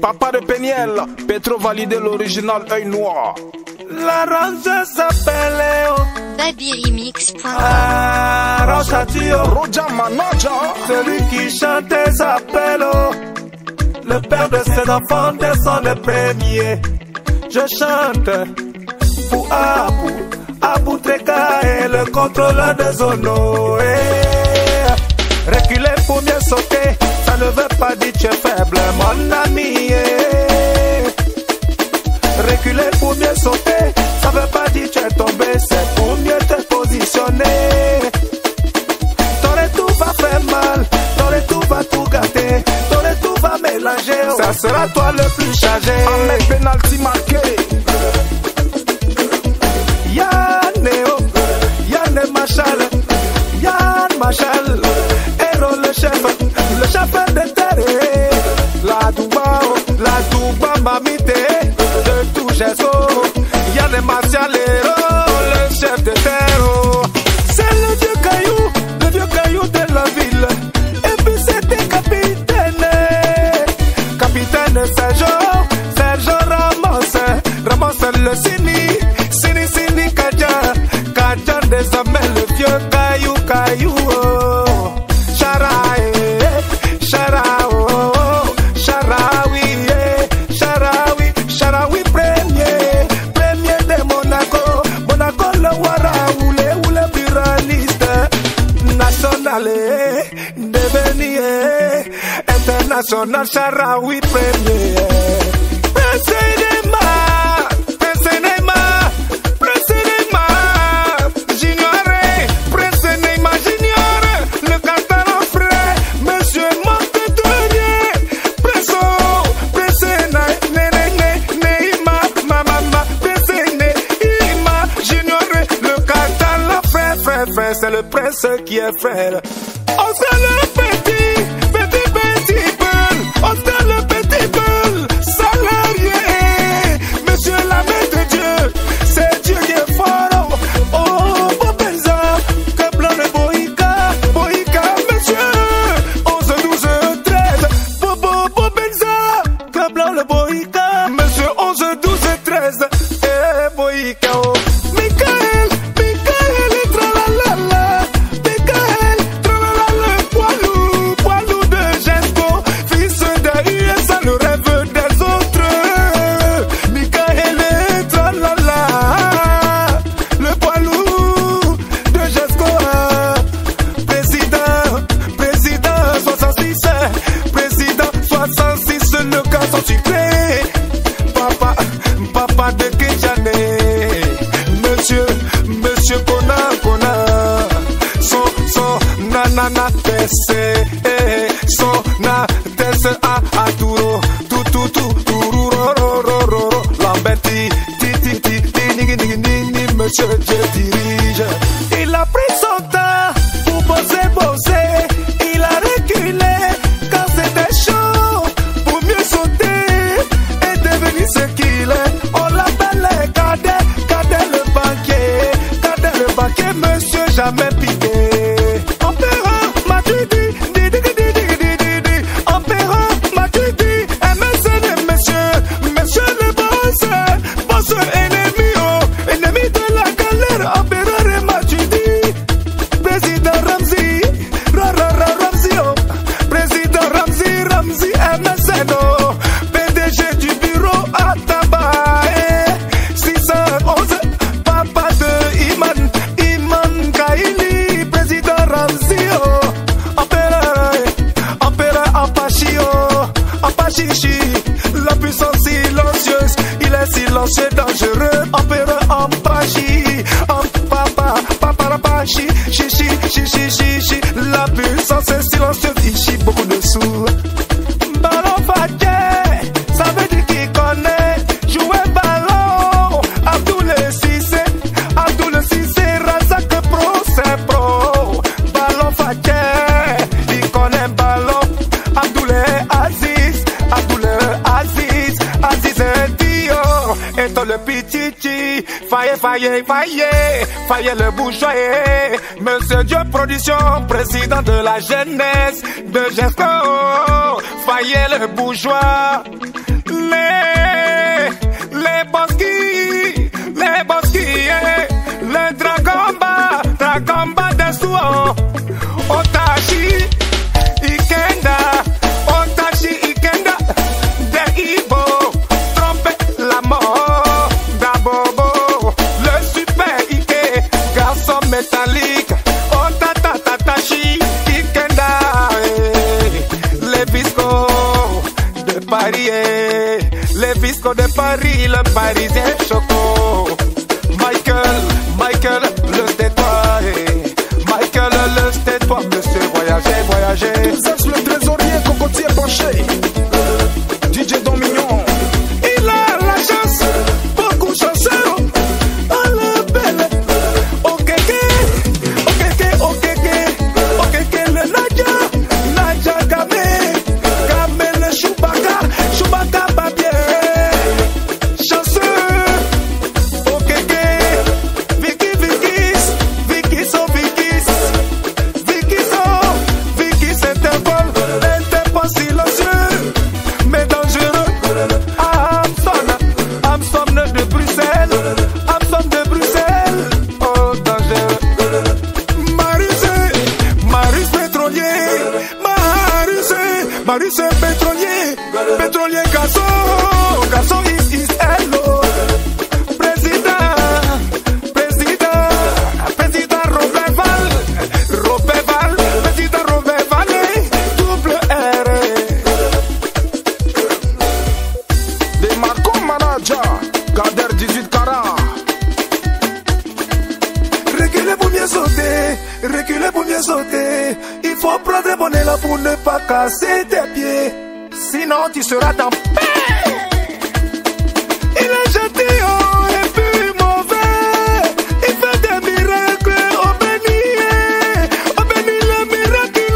Papa de Péniel, Petro validé l'original œil noir. La range s'appelle BabyRemix.com. Rochatio, Roja Manaja, celui qui chantait s'appelle le père de ses enfants descend le premier. Je chante pour Abou Treka et le contrôleur de Zono. Reculer pour mieux sauter, ça ne veut pas dire tu es faible, mon ami. Reculer pour mieux sauter, ça veut pas dire tu es tombé, c'est pour mieux te positionner. Ton retour va faire mal, ton retour va tout gâter, ton retour va mélanger, ça sera toi le plus chargé. Ahmed penalty marqué. Yann Machal, héros le chef de terre. La Douba mamité, de tout Gesso. Yann Martial, héros, le chef de terre. C'est le vieux caillou de la ville. Et puis c'était capitaine Sergio Ramos le Sini Kadjan désormais le vieux caillou. Charaoui premier de Monaco le Waraou, le pluraliste national devenu international. Charaoui premier. C'est le prince qui est frère. On sait le petit peul. On sait le petit peul. Salarié, monsieur l'ami de Dieu. C'est Dieu qui est fort. Oh, Bobenza, que blanc de Boïka, monsieur. 11, 12, 13. Bobenza, que blanc de Boïka, monsieur. 11, 12, 13. Eh, Boïka, oh. Papa de Kijane, Monsieur Kona, son nanana tesse, son na tesse a duro, tururorororo, Lamberti, nini, monsieur, je dirige. Il a pris son temps pour bosser, il a reculé quand c'était chaud, pour mieux sauter et devenir ce qu'il est. On l'appelle Cadet le banquier, monsieur jamais piqué. Empereur Matidi, Empereur Matidi, monsieur le boss ennemi de la galère. Empereur Matidi, président Ramzi, président Ramzi, MSN, PDG du bureau à tabac. 611, papa de Iman Kaili, président Ramzi, Empereur Apachichi, la puissance silencieuse, il est silencieux, dangereux. Empereur Ampachi, papa Apachi, chichi, la puissance est silencieuse, ici beaucoup de sous. Ballon Faké, ça veut dire qu'il connaît jouer ballon. Abdoul Cissé, Razak Pro, c'est pro. Ballon Faké, il connaît ballon. Abdoul Aziz et Dio, et toi le petit, faillez le bourgeois, monsieur Dieu Production, président de la jeunesse de Gesco, faillez le bourgeois, les bosquis, le dragomba de Suo, Otachi, Ikenda, de Ibo, trompette la mort, Dabobo, le super Ike, garçon métallique, Otatatachi, Ikenda, les viscos de Paris, les viscos de Paris, le Parisien choco. Michael, le tais-toi, Michael, le tais-toi, monsieur voyager. Tous le trésorier cocotier penché, DJ Dominion. Il a la chance, beaucoup chanceux, à la belle. Okeke, le Nadja Game le Chewbacca papier. Marius pétrolier, garçon is hello. Président Robert Val, président Robert Val, double R. Des Marco Manager, Kader 18 carats. Reculez pour mieux sauter. Il faut prendre bon élan pour ne pas casser tes pieds. Sinon tu seras dans paix. Il est gentil, et puis mauvais. Il fait des miracles, oh béni le miracle,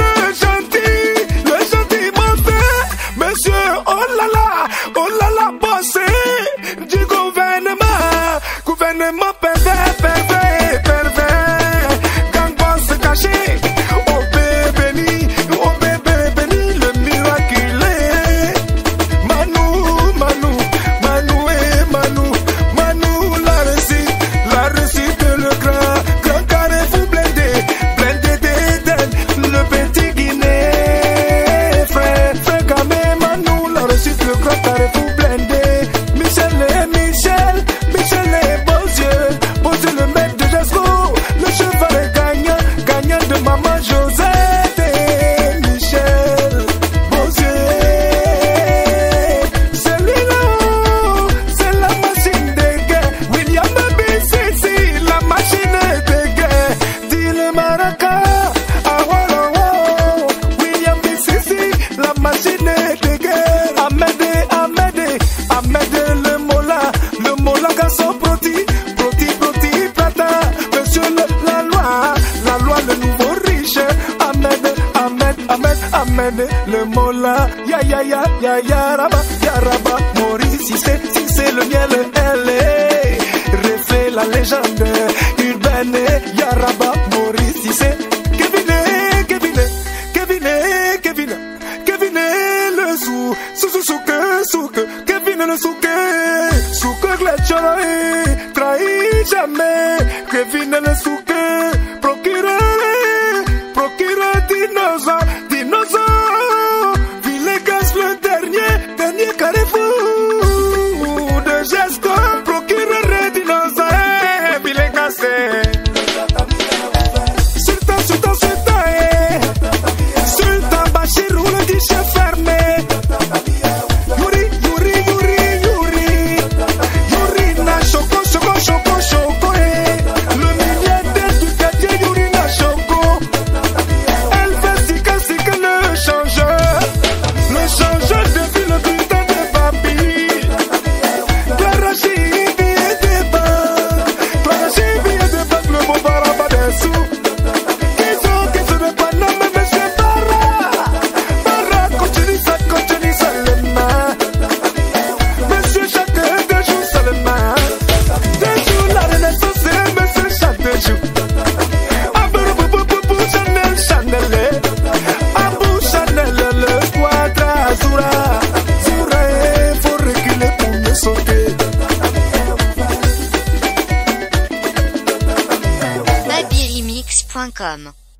le gentil mauvais. Monsieur, oh là là, bossé du gouvernement pervers. Gang boss caché, oh bébé béni, le miraculé. Manu, la réussite, le grand carré vous blindé d'Éden, le petit Guinée. Frère Gamé, Manu, la réussite, le grand carré vous blindé. Michel et Bozieux, le maître de Jasco, le cheval gagnant de maman Josette et Michel Bozieux. Celui-là, c'est la machine de guerre. William BCC, la machine de guerre. Dis le maraca, William BCC, la machine de guerre. Ahmed le mola garçon proti plata. Monsieur la loi, le nouveau riche. Ahmed le mola. Ya raba, Maurice si c'est le miel, elle est refait la légende urbaine. Ya raba, Maurice si c'est Kevin le souk, Kevin le souk glitchera trahit jamais. Kevin le souk, procureur dinosaure, Villegas le dernier carrefour de Gesco, procureur dinosaure, Villegas. Sultan Bachirou, le guichet fermé. Yuri na choco, le milliardaire du quartier Yuri na choco. Elle fait si radiovostok.com